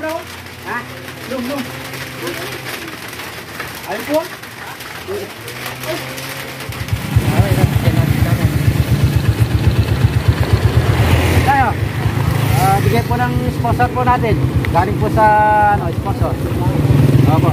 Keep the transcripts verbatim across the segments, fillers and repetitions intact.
bro. Ha? Lum, lum. Ayun po? Tayo. Uh, bigay po ng sponsor po natin. Galing po sa ano, sponsor. Opo.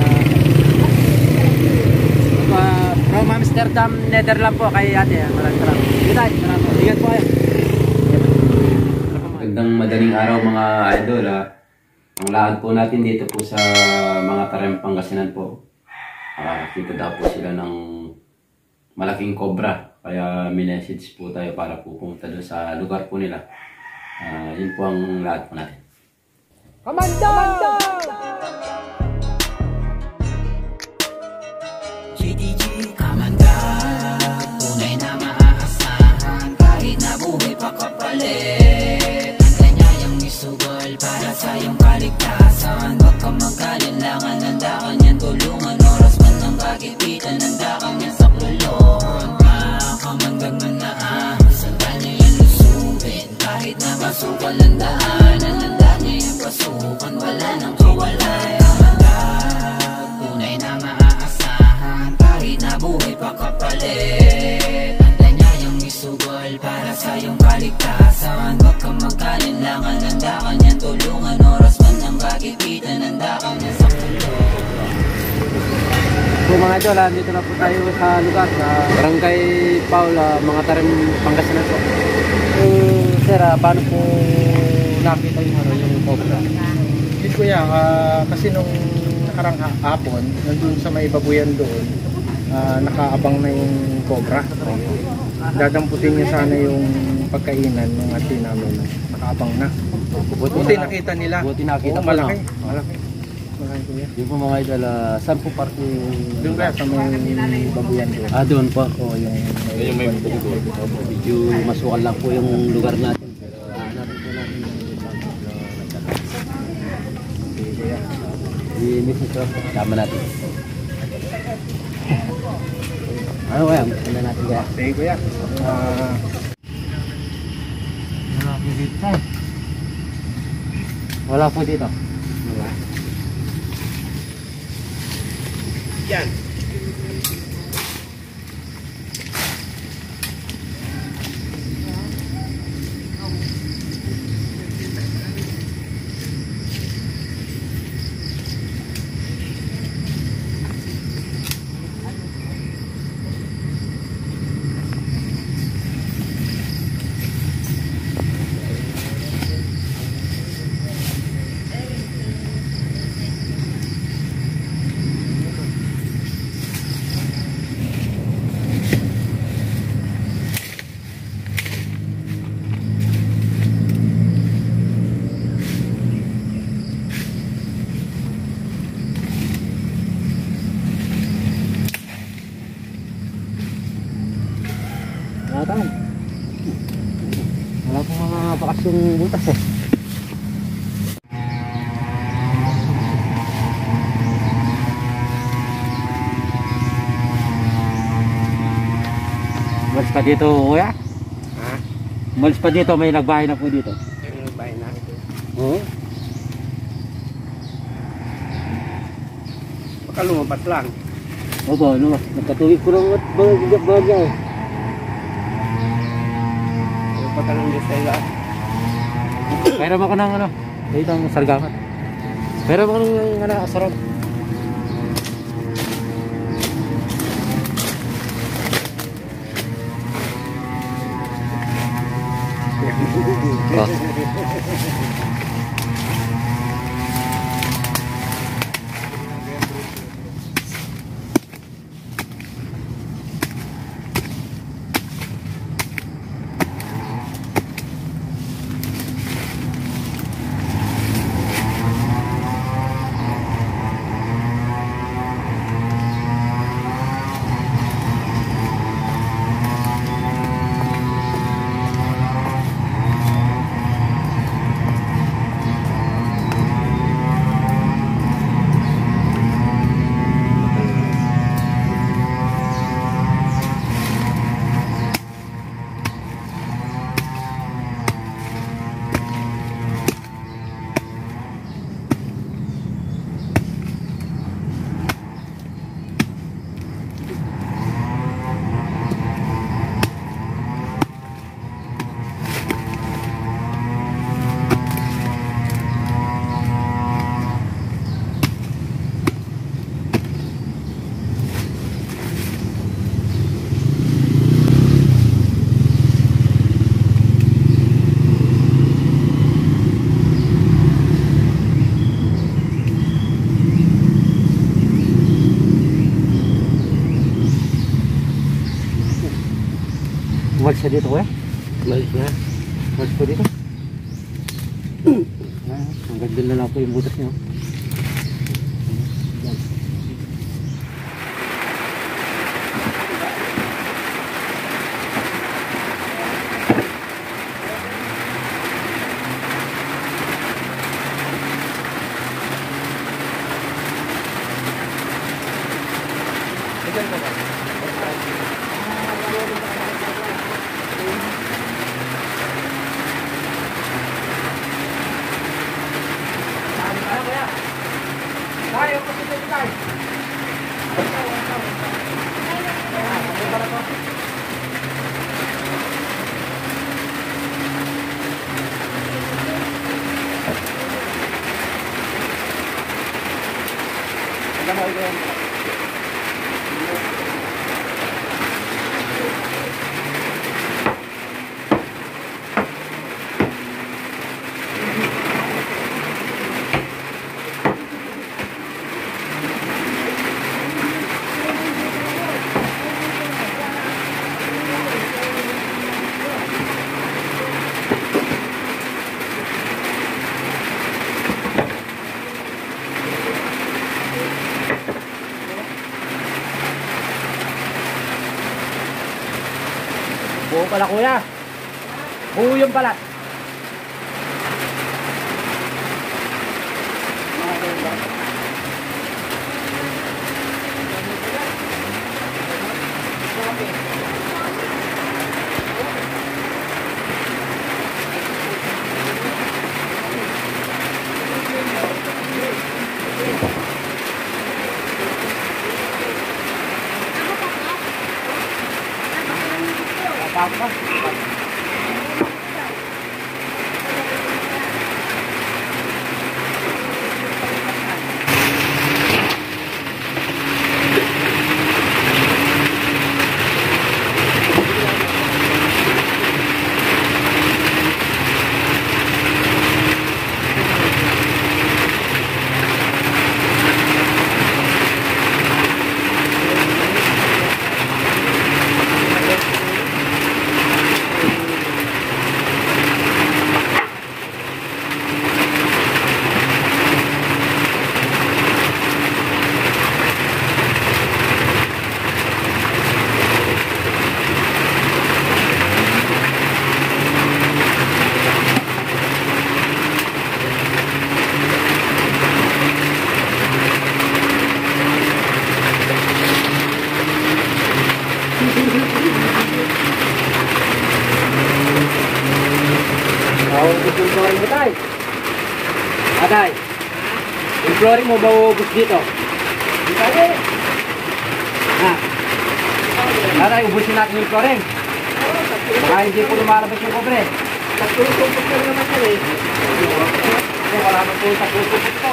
Uh, from Amsterdam, Netherlands po kay ate. Maraming salamat. Good night. Ingat po kayo. Magandang madaling araw mga idol. Ha? Ang lahat po natin dito po sa mga Tarem Pangasinan po. Uh, nakita daw po sila ng malaking cobra. Kaya minessage po tayo para po pumunta doon sa lugar po nila. Uh, yun po ang lahat po natin. Komando! Komando! G D G Kamanda, tunay na maaasahan kahit na buhay pa kapalit. Ang kanyang misugol para sa iyong kaligtasan. Huwag kang mag-alinlangan, handa ka niyan tulungan. Oras man ng kagipitan, handa ka niyan sa kulungan. Makamandag man na ah, sanda niya yan lusuin. Kahit na masukal ang daanan, handa niya yung pasukan. Wala nang kawalay. Kamandag, tunay na maaasahan kahit na buhay pa kapalit. Handa niya yung isugol para sa iyong kaligtasan. Huwag kang mag-alinlangan, handa ka niyan tulungan. Oras man ng kagipitan, handa ka niyan sa kulungan. So mga idol, dito na po tayo sa lugar sa Barangay Paula, mga Tarem Pangasinan po. Eh, sir, ah, paano po nakita yung ano, yung cobra? Hindi kuya, uh, kasi nung nakarang ha hapon, nandun sa may babuyan doon, uh, nakaabang na yung cobra. Dadamputin niya sana yung pagkainan ng ati namin. Nakaabang na. Buti, Buti na, nakita nila. Buti nakita Oo, po, malaki. no? Malaki. Malaki kuya. Yung po mga idol, uh, saan po parte yung... Doon kaya sa may babuyan doon. Ah, doon po. Oo, yung, Yung may bukod. Medyo masukan lang po yung lugar natin. Pero hanapin po natin yung i-miss ito. Kasama natin. Ano kaya? Ano natin kaya? sige kuya. Ah, Wala po dito. Wala po dito. Wala. yan. Nakataon. Wala po mga bakasyong butas eh. Malis pa dito kuya? Ha? Malis pa dito, may nagbahay na po dito. Yung nagbahay na ito. Oo. Baka lumapat lang. Opo, ano, nagkatuwid ko lang at bagay-bagay. Lumapat lang dito sila. Mayroon ako ng ano, dito ang sargamat. Mayroon ako ng ano, asarap. Oh. siya dito kuya? Malis na. Malis po dito. Ah, ang ganda na lang po yung butas niya. Buo pala kuya. Buo yung balat. Apa? Atay, yung flooring mo ba ubus dito? Ha? Atay, ubusin natin yung flooring. Baka hindi po lumalabas yung kobre. Tagtulog-tulog na naman yan eh. Wala naman po yung tagtulog-tulog ito.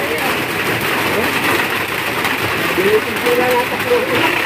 Dinitin po lang ang tagtulog-tulog.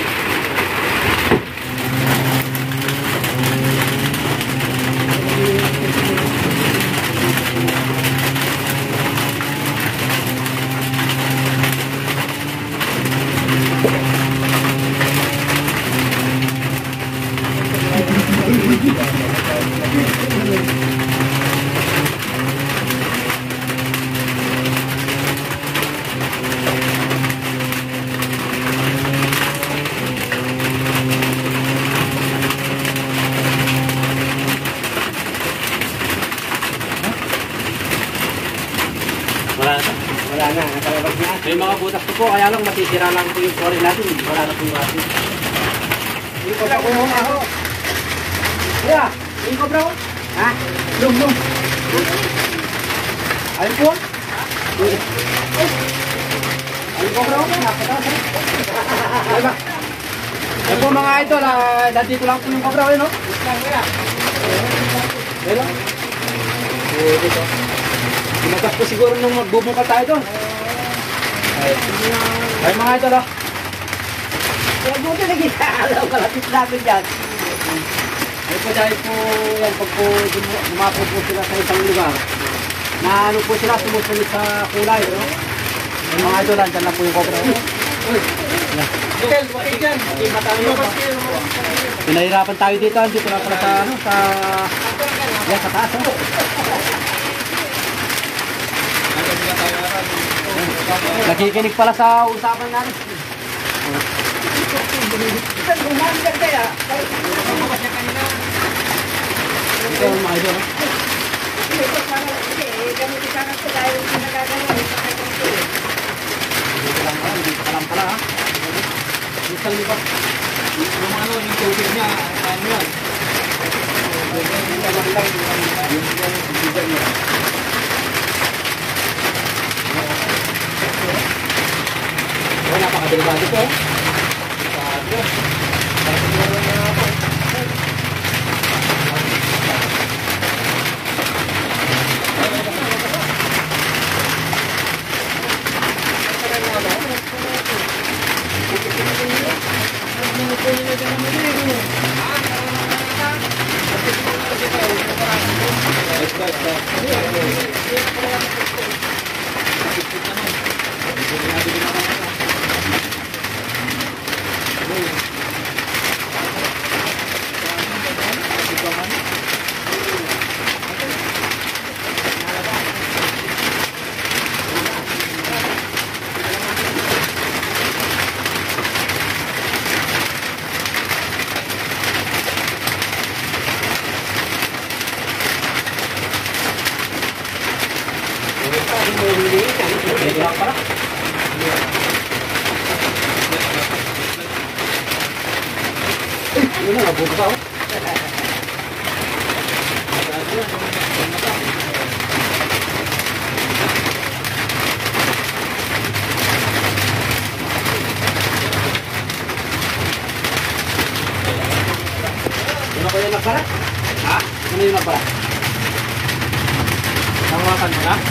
Wala na. Wala na, nakalabas na. May mga butas po po, kaya lang masisira lang po yung flooring natin. Wala na po yung atin. Hindi ko pa ko yung ako. Kuya, hindi ko bro. Ha? Lum, lum. Ayun po? Ayun po bro. Napataas eh. Diba? Ayun po mga idol, ah, dito lang po yung cobra, ayun no? Ayun lang. Ayun dito. Tumagas po siguro nung magbubungka tayo doon. Ayun. Ayun mga idol oh. Kaya mo ito naging alam, kalapit namin dyan. Ayun po dahil po yan, pag po dumapo po sila sa isang lugar, na ano po sila, sumusunod sa kulay. No? Yung mga idol, andyan lang po yung cobra. Kel, wakit yan. Lumabas kayo. Pinahirapan tayo dito, dito na pala sa ano, sa yan sa taas. Oh. Nakikinig pala sa usapan natin. Ito ang mga idol. Dito lang pala, dito ka lang pala ha. Dito lang ba? Yung ano, yung tubig niya, ano yan? Oh, napakadelikado po. Yun na, nabuto ka oh. Ano ko yung nagpara? Ha? Ano yung nagpara? Nangawakan mo na?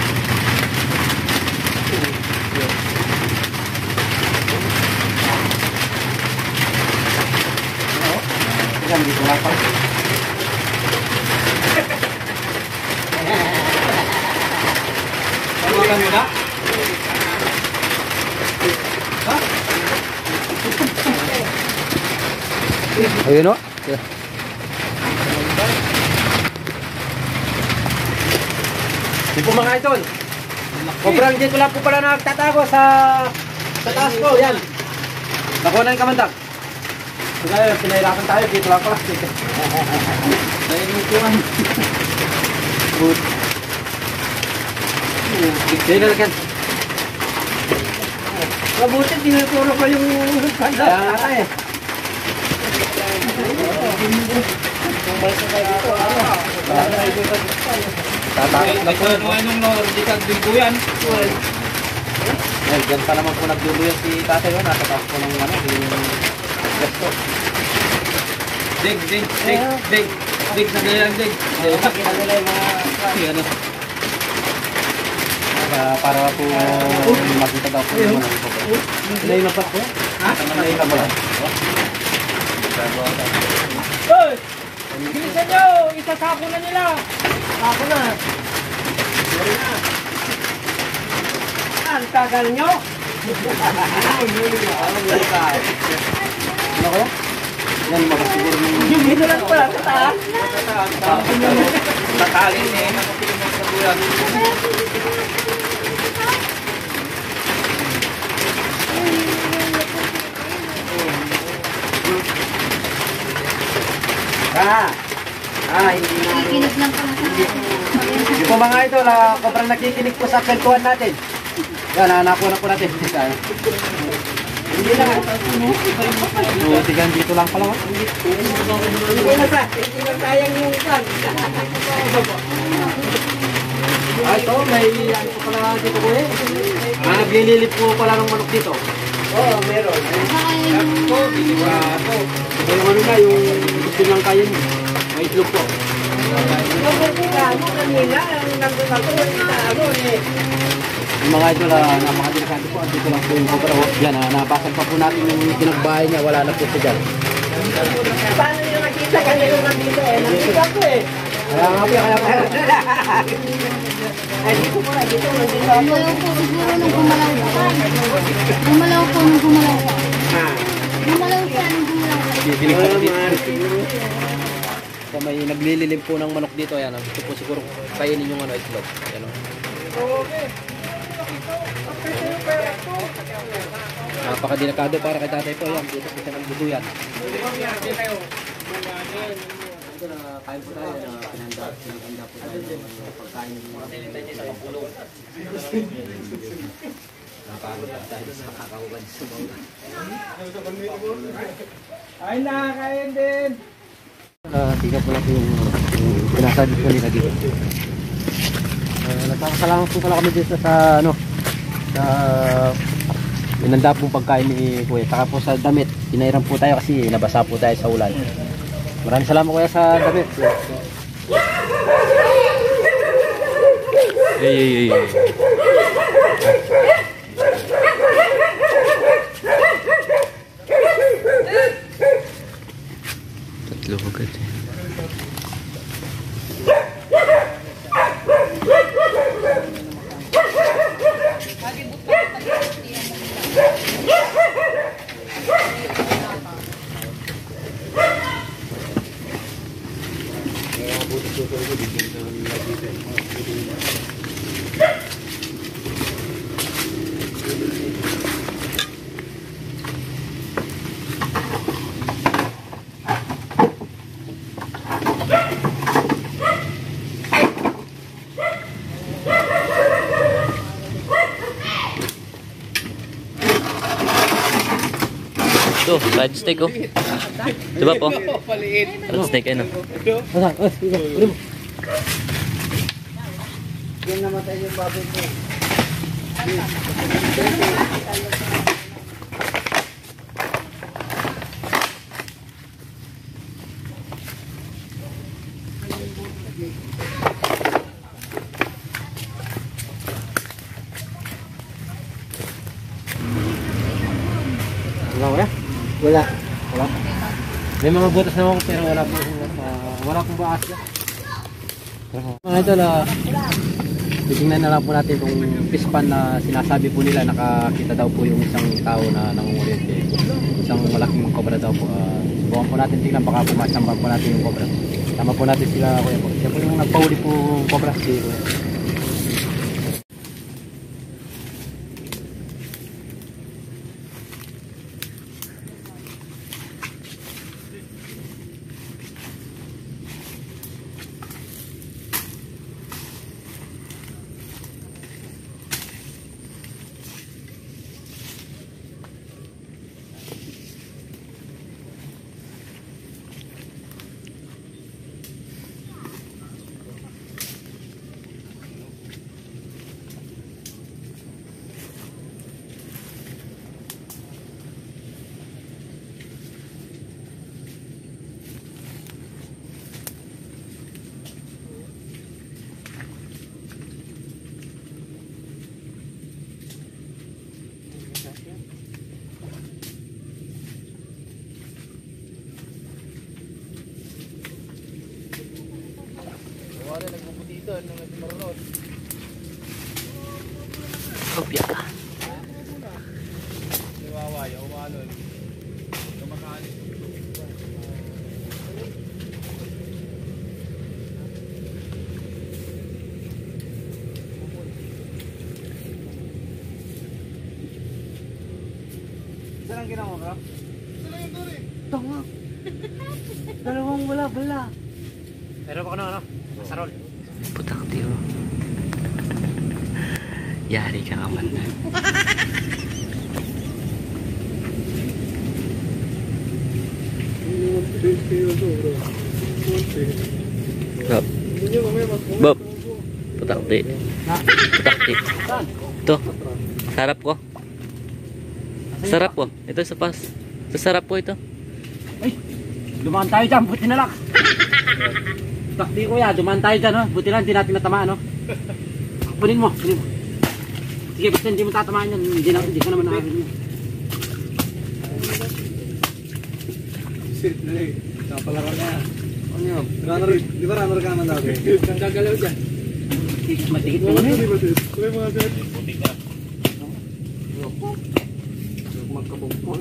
Yan, dito lang pa. Tawagan mo na? Ha? Ayun o. Di po mga idol. Sobrang dito lang po pala nagtatago sa sa taas ko. Yan. Nakuha na yung kamandag. So kaya pinahirapan tayo, dito lang pala. Dahil yung tuwan. Good. Dito na lang. Mabuti, tinuturo pa yung kanda. Kaya nga tayo. Tatakot na po. Ito nung hindi ka duyan. Diyan pa naman po nagduduyan si tatay. Nasa taas po ng ano. Dig, dig, dig, dig, dig na ganyan, dig. Makita nila yung mga ano. Para po makita daw po yung mga po. Sila yung napat po? Ha? Sila yung napat? Hoy! Bilisan nyo! Isasako na nila! Sako na! Sorry na! Ang tagal nyo! Ano ko? Yan, makasiguro nung... Yung dito lang pala, sa taas? Sa taas. Tatalin eh. Nakapiling mo sa bulan. Ah! Ah, hindi na... Nakikinig lang pala sa Hindi po mga idol, ah, sobrang nakikinig po sa kwentuhan natin. Yan, nanakuha na po natin. Hindi na nga. So, tigan dito lang pala. Hindi na sa, hindi na sayang yung kan. Ah, ito, may ano po pala dito ko eh. Ah, naglililip po pala ng manok dito. Oo, meron. Ito, diliwato. Ito yung ano na, yung gusto lang kayo niyo. May itlog po. Yung mga idol, uh, napakadelikado po. Dito lang po yung cobra. Yan, uh, nabasag pa po natin yung pinagbahay niya. Wala na po siya dyan. Paano yung nakita ka nyo nandito eh? Nakita ko eh. Kaya nga po, kaya po. Ay, dito po na, dito. Nandun sa ako. Gumalaw po siguro nung gumalaw po. Gumalaw po nung gumalaw po. Ha? Gumalaw siya nung gumalaw po. Didinig pa dito. So, may naglililim po ng manok dito. Ayan, gusto po siguro kainin yung ano, itlog. Ayan o. Napakadelikado para kay tatay po. Ayan, dito po siya ng buduyan. Ito na kain po tayo na pinanda, pinanda po tayo ng pagkain ng mga pagpulong. Nakakagod tayo sa kakauban sa bawah. Ay, nakakain din. Uh, tingnan po natin yung, yung pinasabi po nila dito. Uh, Nagpapasalamat po pala kami dito sa ano, sa pinanda pong pagkain ni Kuya. Saka po sa damit, pinairan po tayo kasi nabasa po tayo sa ulan. Maraming salamat Kuya sa damit. Ay, ay, ay. Tatlo agad eh. Ito, side steak oh. Diba po? Side steak ano? Asa, oh, ikaw, uli mo. Yan namatay yung baboy ko. Wala Kuya? Wala. Wala. May mga butas na ako pero wala po uh, wala pong baas na. Mga idol, uh, titingnan na lang po natin kung fish pan na sinasabi po nila. Nakakita daw po yung isang tao na nangungulit. Isang malaking cobra daw po. Uh, buwan po natin tingnan, baka pumasambang po natin yung cobra. Tama po natin sila Kuya po. Siya po yung nagpahuli po cobra. Si Kuya. Kopya. Saan ang ginawa ka? Tanga. Dalawang wala, wala. Pero baka na ano? Sarol. Putang tiyo. Yari ka nga man. Bob. Bob. Putakti. Putakti. Ito. Sarap ko. Sarap ko. Ito sa pas. Sarap ko ito. Ay, dumaan tayo dyan, buti na lang. Takti Kuya, dumaan tayo dyan, no? Buti lang, hindi natin natamaan, no? Kunin mo, kunin mo. Sige, basta hindi mo tatamaan yan, hindi, na, hindi ka naman nakarin yan. Sit na eh. Napalaro na. Ano yun? Runner, di ba runner ka naman dati? Nang gagalaw dyan. Matikit naman eh. Magkabungkol.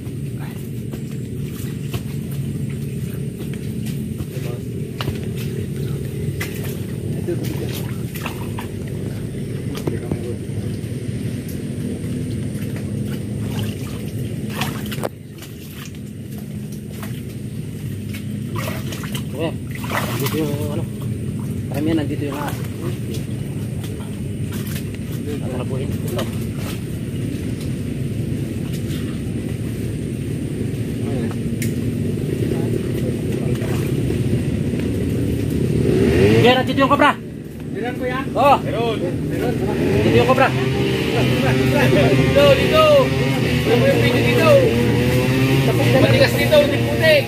Kuya, dito yung ano. Karamihan nandito yung ahas. Natarapuhin. Ito. Kuya, nandito yung kobra. Meron ko yan? Oo. Meron. Meron. Dito yung kobra. Dito, dito. Ano mo yung pwede dito? Matigas dito, hindi putik.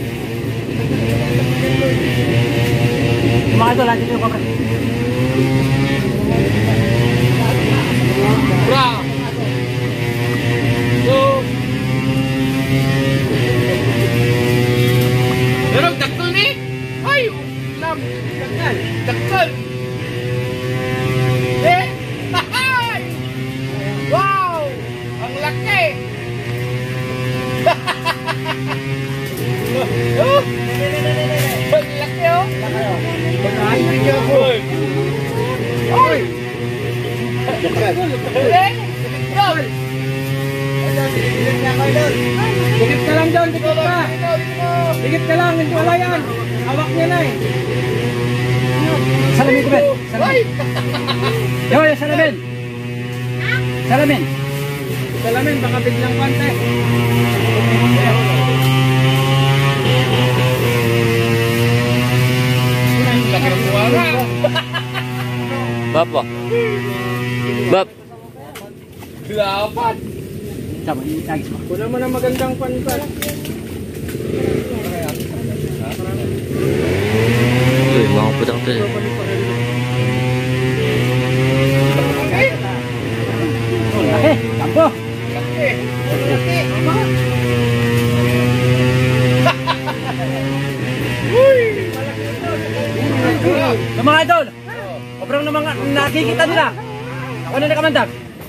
Yung mga ito, nandito yung kobra. Bra. So. Meron, daktal ni? Ay, lam. Daktal. Daktal. Eh? Hahay! Wow! Ang laki! Oh! Ang laki oh! Pag-aayos niya ako! Oy! Eh? Daktal! Dikit ka lang doon, dikit ka! Dikit ka lang, hindi wala yan! Hawak niya na eh! Salamin ko, Ben. Salamin. Yo, yo, salamin. Salamin. Salamin, baka biglang kwante. Bab ba? Bab. Lapat. Sama, itagis mo. Wala mo na magandang kwante. Uy, mga putang to eh. Oh, laki. Kampo. Yung mga idol, sobrang na mga nakikita nila. Ako na nakamandag.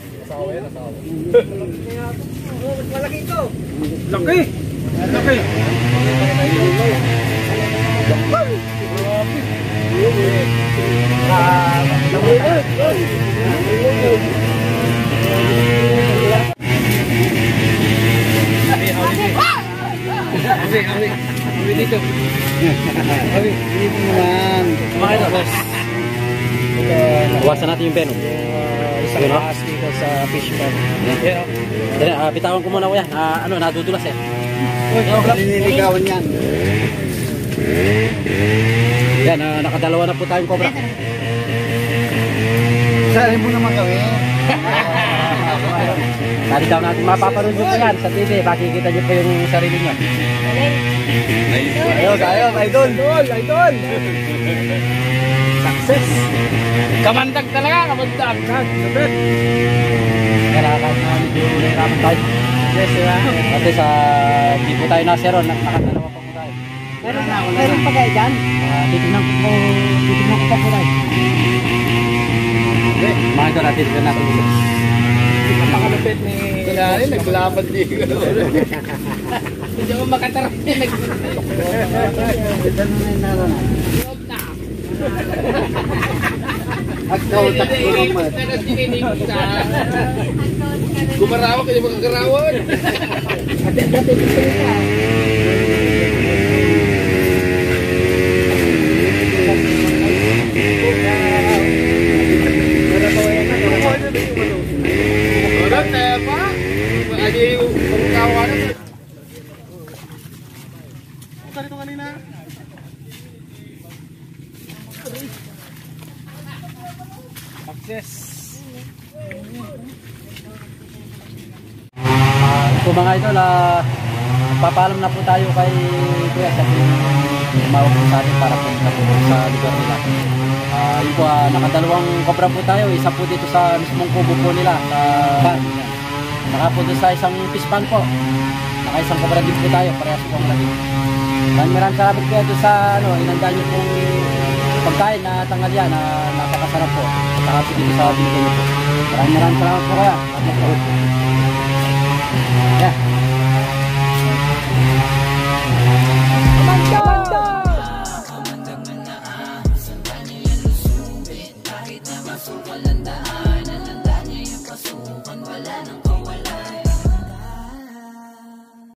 Malaki ito. Laki. Laki. Awi, awi. Awi dito. Awi, dito naman. Mga idol, iwasan natin yung peno. Isang ahas dito sa fish pond. Yan. Dali, uh, bitawan ko muna kuya. Uh, ano, nadudulas eh. Nililigawan yan. Yan, uh, nakadalawa na po tayong cobra. Saan mo naman kami? Tadi daw natin mapapanood nyo po yan sa T V. Makikita nyo po yung sarili nyo. Ayos, ayos, idol. Idol, idol. Success. Kamandag talaga, kamandag. Sabit. Kaya nakakain na medyo nahirapan tayo. Yes, sir. Kasi sa di po tayo nasa ron, nakadalawa pa po tayo. Meron na, meron pa kayo dyan? Uh, titignan ko po, titignan ko pa po tayo. Mga ito natin, tignan natin dito. Napakalupit ni Kulari, naglaban dito. Hindi mo makatarap niya. Ito na yung naroon. Agkaw, takbo naman. Gumarawa kayo magkagarawan. Dati dito ka. Orang apa? Ada kawan. Tadi tu kanina. Sukses. Uh, ito mga idol, uh, papaalam na po tayo kay Kuya sa tumawag po sa atin para punta po sa lugar nila. Uh, yun po, uh, nakadalawang cobra po tayo, isa po dito sa mismong kubo po nila sa bar. Saka po doon sa isang fish pan po. Naka isang cobra din po tayo, parehas po ang lagi. Maraming maraming salamat Kuya doon sa ano, inandaan niyo pong pagkain na tanghalian na napakasarap po. At saka dito sa binigay niyo po. Maraming maraming salamat po kaya. At magpahod po. Yeah.